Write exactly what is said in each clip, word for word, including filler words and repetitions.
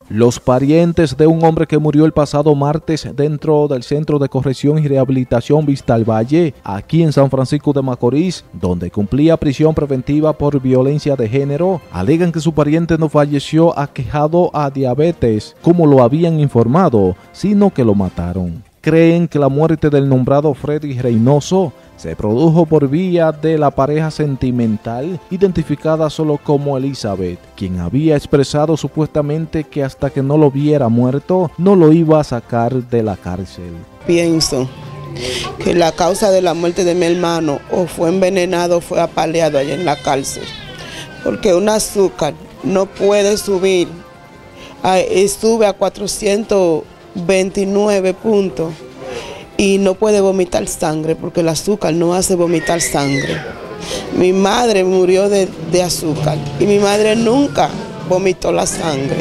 Los parientes de un hombre que murió el pasado martes dentro del Centro de Corrección y Rehabilitación Vista al Valle, aquí en San Francisco de Macorís, donde cumplía prisión preventiva por violencia de género, alegan que su pariente no falleció aquejado a diabetes, como lo habían informado, sino que lo mataron. Creen que la muerte del nombrado Freddy Reynoso se produjo por vía de la pareja sentimental identificada solo como Elizabeth, quien había expresado supuestamente que hasta que no lo viera muerto no lo iba a sacar de la cárcel. Pienso que la causa de la muerte de mi hermano o fue envenenado o fue apaleado allá en la cárcel, porque un azúcar no puede subir, a, sube a cuatrocientos veintinueve puntos y no puede vomitar sangre porque el azúcar no hace vomitar sangre. Mi madre murió de, de azúcar y mi madre nunca vomitó la sangre.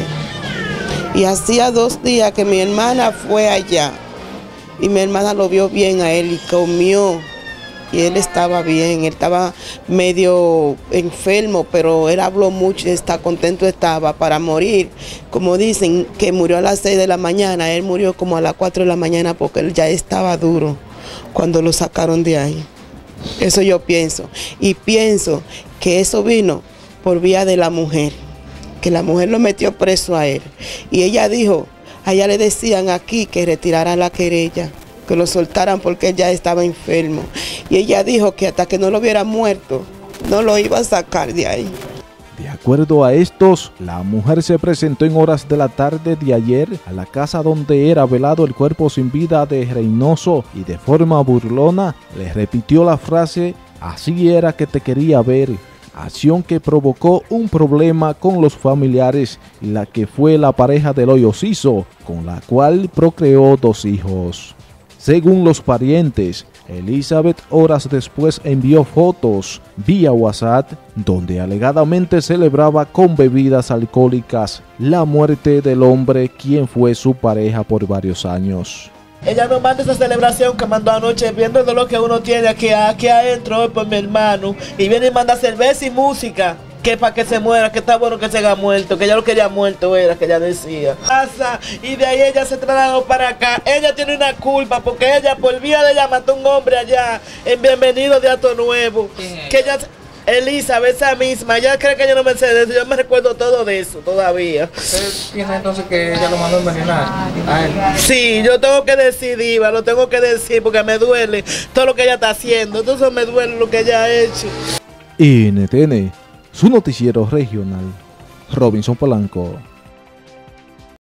Y hacía dos días que mi hermana fue allá y mi hermana lo vio bien a él y comió. Y él estaba bien, él estaba medio enfermo, pero él habló mucho y está contento estaba para morir. Como dicen que murió a las seis de la mañana, él murió como a las cuatro de la mañana porque él ya estaba duro cuando lo sacaron de ahí. Eso yo pienso. Y pienso que eso vino por vía de la mujer, que la mujer lo metió preso a él. Y ella dijo, a ella le decían aquí que retirara la querella, que lo soltaran porque él ya estaba enfermo. Y ella dijo que hasta que no lo hubiera muerto, no lo iba a sacar de ahí. De acuerdo a estos, la mujer se presentó en horas de la tarde de ayer a la casa donde era velado el cuerpo sin vida de Reynoso y de forma burlona le repitió la frase, así era que te quería ver, acción que provocó un problema con los familiares y la que fue la pareja del hoyo siso, con la cual procreó dos hijos. Según los parientes, Elizabeth horas después envió fotos vía WhatsApp donde alegadamente celebraba con bebidas alcohólicas la muerte del hombre quien fue su pareja por varios años. Ella no manda esa celebración que mandó anoche viendo lo que uno tiene aquí, aquí adentro hoy por mi hermano y viene y manda cerveza y música. Que para que se muera, que está bueno que se haya muerto, que ya lo que ella muerto era, que ella decía. Pasa, y de ahí ella se trasladó para acá. Ella tiene una culpa porque ella por vía de ella mató a un hombre allá en Bienvenido de Ato Nuevo. Que ella, Elizabeth, esa misma, ella cree que ella no me sé de eso, yo me recuerdo todo de eso todavía. ¿Usted piensa entonces que ella lo mandó a envenenar a él? Sí, yo tengo que decir, Diva, lo tengo que decir porque me duele todo lo que ella está haciendo, entonces me duele lo que ella ha hecho. N T N, su noticiero regional, Robinson Polanco.